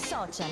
social.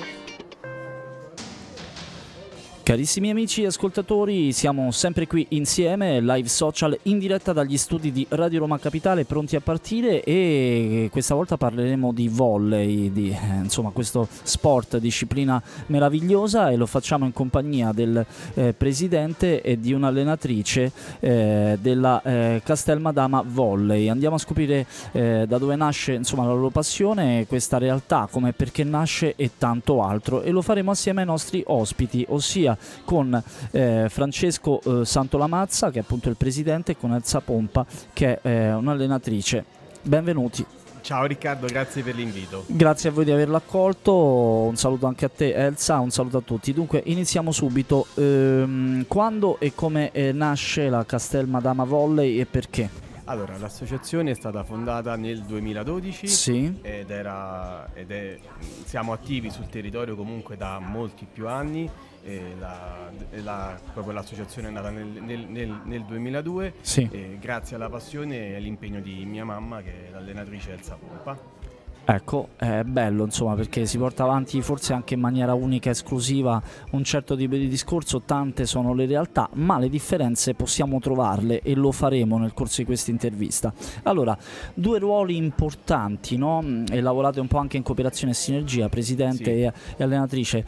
Carissimi amici e ascoltatori, siamo sempre qui insieme, live social in diretta dagli studi di Radio Roma Capitale, pronti a partire, e questa volta parleremo di volley, di insomma questo sport, disciplina meravigliosa, e lo facciamo in compagnia del presidente e di un'allenatrice della Castelmadama Volley. Andiamo a scoprire da dove nasce insomma la loro passione, questa realtà, come, perché nasce e tanto altro, e lo faremo assieme ai nostri ospiti, ossia con Francesco Santolamazza, che è appunto il presidente, e con Elsa Pompa, che è un'allenatrice. Benvenuti. Ciao Riccardo, grazie per l'invito. Grazie a voi di averlo accolto, un saluto anche a te Elsa, un saluto a tutti. Dunque iniziamo subito, quando e come nasce la Castelmadama Volley e perché? Allora, l'associazione è stata fondata nel 2012, sì, siamo attivi sul territorio comunque da molti più anni. Proprio l'associazione è nata nel 2002, sì. Grazie alla passione e all'impegno di mia mamma, che è l'allenatrice Elsa Pompa. Ecco, è bello insomma, perché si porta avanti forse anche in maniera unica, esclusiva, un certo tipo di discorso. Tante sono le realtà, ma le differenze possiamo trovarle, e lo faremo nel corso di questa intervista. Allora, due ruoli importanti, no? E lavorate un po' anche in cooperazione e sinergia, presidente, sì, e allenatrice.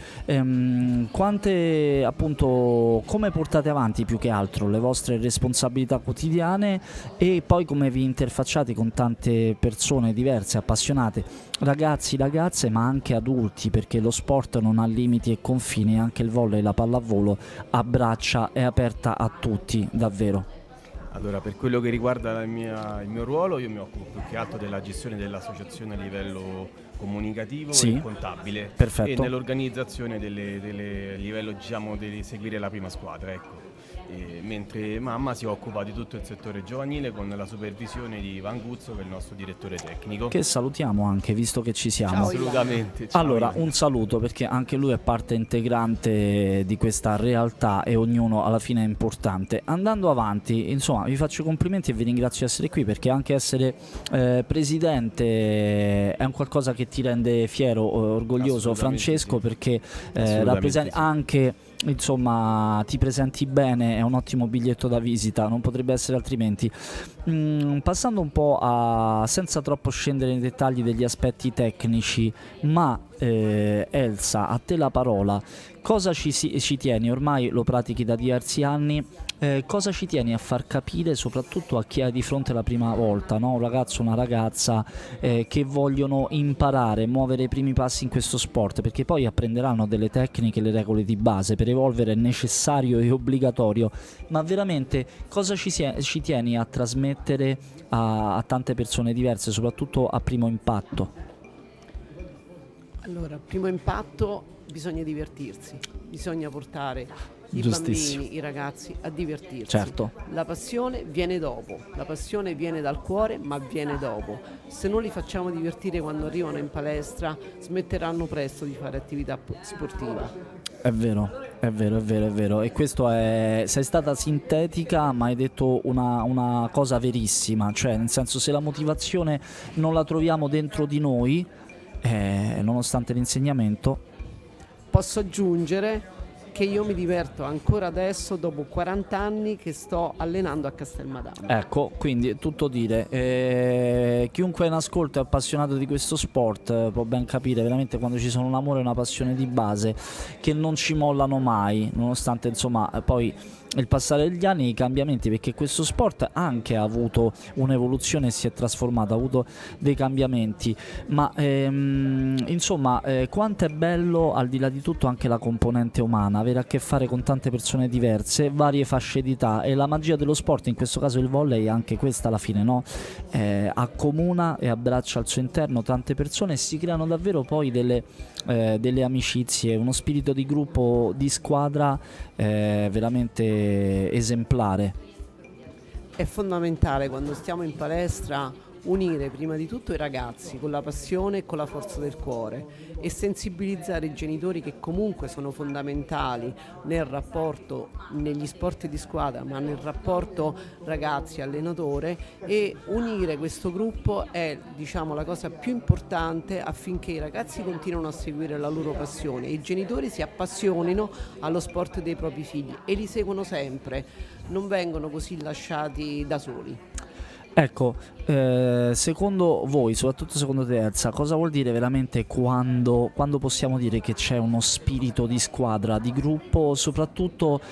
Quante, appunto, come portate avanti più che altro le vostre responsabilità quotidiane, e poi come vi interfacciate con tante persone diverse, appassionate, ragazzi, ragazze, ma anche adulti, perché lo sport non ha limiti e confini, anche il volley, la pallavolo abbraccia, è aperta a tutti, davvero. Allora, per quello che riguarda il mio ruolo, io mi occupo più che altro della gestione dell'associazione a livello comunicativo, sì, e contabile. Perfetto. E nell'organizzazione a livello, diciamo, di seguire la prima squadra, ecco. Mentre mamma si occupa di tutto il settore giovanile con la supervisione di Ivan Guzzo, che è il nostro direttore tecnico, che salutiamo anche, visto che ci siamo. Ciao, assolutamente. Ciao, allora, un saluto, perché anche lui è parte integrante di questa realtà e ognuno alla fine è importante. Andando avanti, insomma, vi faccio complimenti e vi ringrazio di essere qui, perché anche essere presidente è un qualcosa che ti rende fiero, orgoglioso, Francesco, sì, perché rappresenti, sì, anche, insomma, ti presenti bene, è un ottimo biglietto da visita, non potrebbe essere altrimenti. Passando un po' senza troppo scendere nei dettagli degli aspetti tecnici, ma Elsa, a te la parola. Cosa ci tieni, ormai lo pratichi da diversi anni, cosa ci tieni a far capire soprattutto a chi hai di fronte la prima volta, no? Un ragazzo, una ragazza che vogliono imparare, muovere i primi passi in questo sport, perché poi apprenderanno delle tecniche, le regole di base, per evolvere è necessario e obbligatorio, ma veramente cosa ci tieni a trasmettere a tante persone diverse, soprattutto a primo impatto? Allora, primo impatto, bisogna divertirsi, bisogna portare i bambini, i ragazzi a divertirsi. Certo. La passione viene dopo, la passione viene dal cuore, ma viene dopo. Se non li facciamo divertire quando arrivano in palestra, smetteranno presto di fare attività sportiva. È vero, è vero, è vero, è vero. E questo sei stata sintetica, ma hai detto una cosa verissima, cioè nel senso, se la motivazione non la troviamo dentro di noi, nonostante l'insegnamento. Posso aggiungere che io mi diverto ancora adesso, dopo 40 anni che sto allenando a Castelmadama. Ecco, quindi tutto dire. Chiunque in ascolto è appassionato di questo sport può ben capire veramente quando ci sono un amore e una passione di base che non ci mollano mai, nonostante insomma poi il passare degli anni, i cambiamenti, perché questo sport anche ha avuto un'evoluzione e si è trasformato, ha avuto dei cambiamenti, ma insomma quanto è bello, al di là di tutto, anche la componente umana, avere a che fare con tante persone diverse, varie fasce d'età, e la magia dello sport, in questo caso il volley, è anche questa alla fine, no? Accomuna e abbraccia al suo interno tante persone, e si creano davvero poi delle amicizie, uno spirito di gruppo, di squadra veramente esemplare. È fondamentale quando stiamo in palestra unire prima di tutto i ragazzi con la passione e con la forza del cuore e sensibilizzare i genitori che comunque sono fondamentali nel rapporto, negli sport di squadra, ma nel rapporto ragazzi-allenatore, e unire questo gruppo è, diciamo, la cosa più importante affinché i ragazzi continuino a seguire la loro passione e i genitori si appassionino allo sport dei propri figli e li seguono sempre, non vengono così lasciati da soli. Ecco, secondo voi, soprattutto secondo te Elsa, cosa vuol dire veramente quando possiamo dire che c'è uno spirito di squadra, di gruppo, soprattutto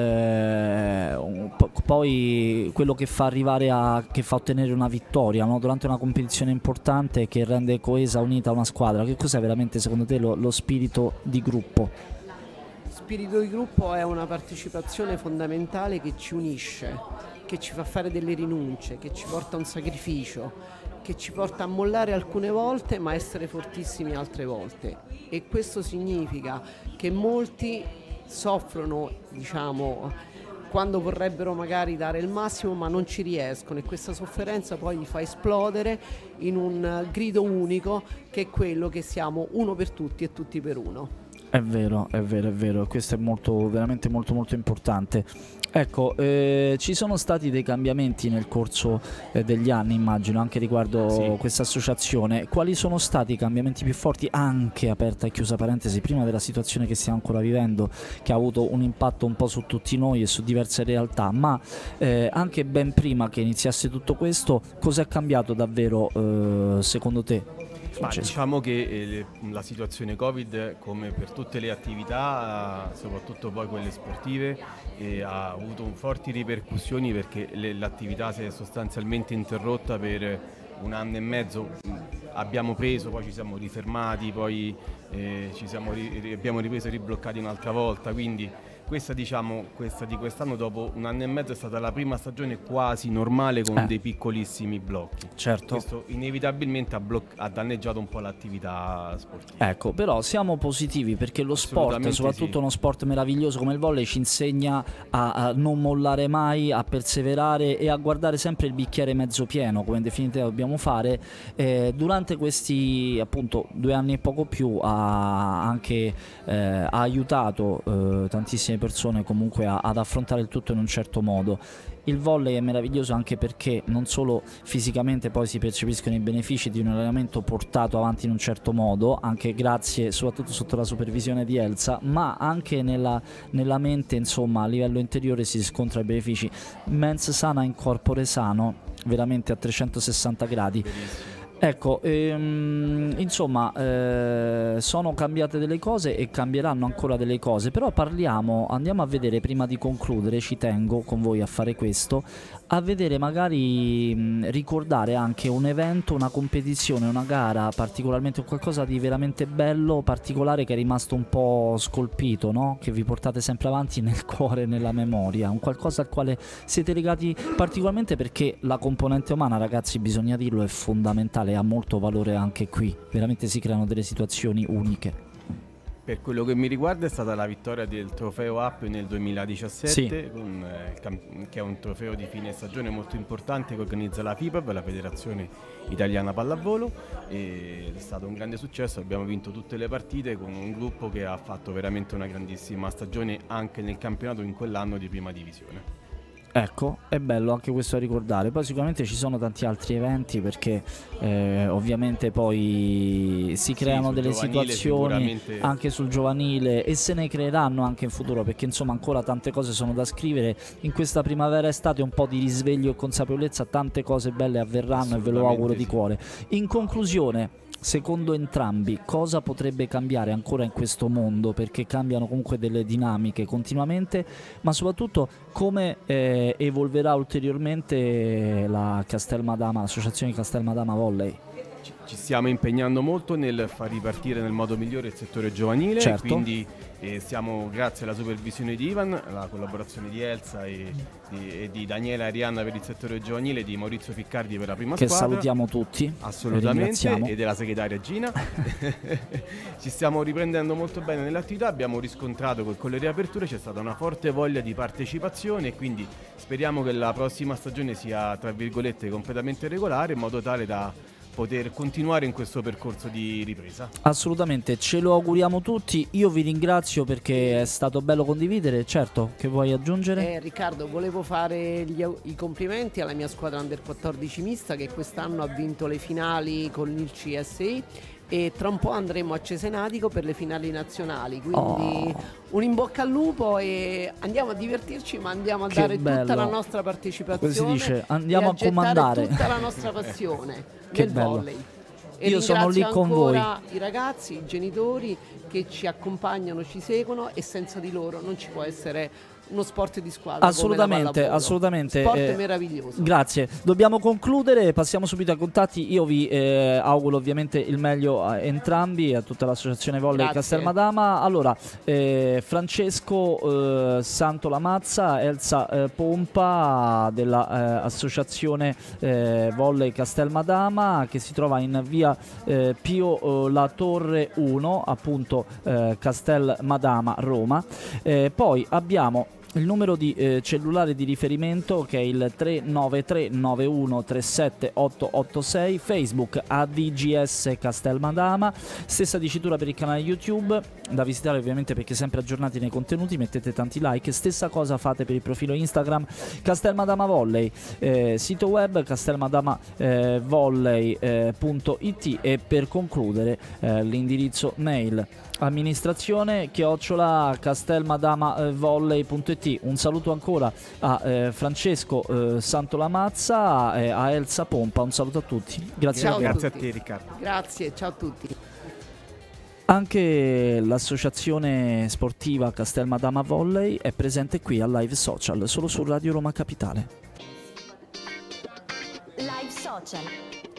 poi quello che fa arrivare che fa ottenere una vittoria, no? Durante una competizione importante, che rende coesa, unita una squadra? Che cos'è veramente secondo te lo spirito di gruppo? Spirito di gruppo è una partecipazione fondamentale che ci unisce, che ci fa fare delle rinunce, che ci porta a un sacrificio, che ci porta a mollare alcune volte ma essere fortissimi altre volte, e questo significa che molti soffrono, diciamo, quando vorrebbero magari dare il massimo ma non ci riescono, e questa sofferenza poi li fa esplodere in un grido unico, che è quello che siamo uno per tutti e tutti per uno. È vero, è vero, è vero, questo è veramente molto molto importante. Ecco, ci sono stati dei cambiamenti nel corso degli anni, immagino, anche riguardo questa associazione. Quali sono stati i cambiamenti più forti, anche, aperta e chiusa parentesi, prima della situazione che stiamo ancora vivendo, che ha avuto un impatto un po' su tutti noi e su diverse realtà, ma anche ben prima che iniziasse tutto questo, cos'è cambiato davvero secondo te? Ma diciamo che la situazione Covid, come per tutte le attività, soprattutto poi quelle sportive, ha avuto forti ripercussioni, perché l'attività si è sostanzialmente interrotta per 1 anno e mezzo. Abbiamo preso, poi ci siamo rifermati, poi abbiamo ripreso e ribloccati un'altra volta, quindi questa di quest'anno, dopo 1 anno e mezzo, è stata la prima stagione quasi normale, con dei piccolissimi blocchi. Certo. Questo inevitabilmente ha danneggiato un po' l'attività sportiva. Ecco, però siamo positivi, perché lo sport, soprattutto uno sport meraviglioso come il volley, ci insegna a non mollare mai, a perseverare e a guardare sempre il bicchiere mezzo pieno, come in definitiva dobbiamo fare. Durante questi, appunto, 2 anni e poco più ha aiutato tantissime persone comunque ad affrontare il tutto in un certo modo. Il volley è meraviglioso anche perché non solo fisicamente poi si percepiscono i benefici di un allenamento portato avanti in un certo modo, anche grazie, soprattutto sotto la supervisione di Elsa, ma anche nella mente, insomma, a livello interiore si scontra i benefici. Mens sana in corpore sano, veramente a 360 gradi. Benissimo. Ecco, insomma, sono cambiate delle cose e cambieranno ancora delle cose, però andiamo a vedere, prima di concludere, ci tengo con voi a fare questo, a vedere, magari ricordare anche un evento, una competizione, una gara particolarmente, qualcosa di veramente bello, particolare, che è rimasto un po' scolpito, no? Che vi portate sempre avanti nel cuore e nella memoria, un qualcosa al quale siete legati particolarmente, perché la componente umana, ragazzi, bisogna dirlo, è fondamentale, ha molto valore anche qui, veramente si creano delle situazioni uniche. Per quello che mi riguarda è stata la vittoria del trofeo Up nel 2017, che è un trofeo di fine stagione molto importante che organizza la FIPAB, la Federazione Italiana Pallavolo, e è stato un grande successo. Abbiamo vinto tutte le partite con un gruppo che ha fatto veramente una grandissima stagione anche nel campionato in quell'anno di prima divisione. Ecco, è bello anche questo da ricordare. Poi sicuramente ci sono tanti altri eventi, perché ovviamente poi si creano delle situazioni anche sul giovanile, e se ne creeranno anche in futuro, perché insomma ancora tante cose sono da scrivere. In questa primavera-estate un po' di risveglio e consapevolezza, tante cose belle avverranno, e ve lo auguro di cuore. In conclusione, secondo entrambi, cosa potrebbe cambiare ancora in questo mondo? Perché cambiano comunque delle dinamiche continuamente, ma soprattutto come evolverà ulteriormente la Castelmadama, l'associazione Castelmadama Volley? ci stiamo impegnando molto nel far ripartire nel modo migliore il settore giovanile, certo. Quindi stiamo, grazie alla supervisione di Ivan, alla collaborazione di Elsa e di Daniela e Arianna per il settore giovanile, di Maurizio Ficcardi per la prima che squadra. Salutiamo tutti. Assolutamente, e della segretaria Gina. Ci stiamo riprendendo molto bene nell'attività, abbiamo riscontrato che con le riaperture c'è stata una forte voglia di partecipazione e quindi speriamo che la prossima stagione sia, tra virgolette, completamente regolare, in modo tale da poter continuare in questo percorso di ripresa. Assolutamente, ce lo auguriamo tutti. Io vi ringrazio perché è stato bello condividere. Certo, che vuoi aggiungere? Riccardo, volevo fare i complimenti alla mia squadra Under 14 mista che quest'anno ha vinto le finali con il CSI e tra un po' andremo a Cesenatico per le finali nazionali, quindi un in bocca al lupo e andiamo a divertirci, ma andiamo a dare tutta la nostra partecipazione. Come si dice, andiamo a comandare tutta la nostra passione che nel bello. volley. E io sono lì con voi. I ragazzi, i genitori che ci accompagnano, ci seguono e senza di loro non ci può essere uno sport di squadra. Assolutamente, assolutamente. Sport meraviglioso. Grazie. Dobbiamo concludere, passiamo subito ai contatti. Io vi auguro ovviamente il meglio a entrambi, a tutta l'associazione Volley Castelmadama. Allora, Francesco Santolamazza, Elsa Pompa dell'associazione Volley Castelmadama, che si trova in via Pio La Torre 1, appunto Castelmadama, Roma. Poi abbiamo il numero di cellulare di riferimento che è il 393 91 37 886, Facebook ADGS Castelmadama, stessa dicitura per il canale YouTube da visitare ovviamente perché sempre aggiornati nei contenuti, mettete tanti like, stessa cosa fate per il profilo Instagram Castelmadama Volley, sito web castelmadamavolley.it e per concludere l'indirizzo mail amministrazione@castelmadamavolley.it. Un saluto ancora a Francesco Santolamazza e a Elsa Pompa, un saluto a tutti. Grazie a voi. Grazie a te Riccardo. Grazie, ciao a tutti. Anche l'associazione sportiva Castelmadama Volley è presente qui a Live Social, solo su Radio Roma Capitale. Live Social.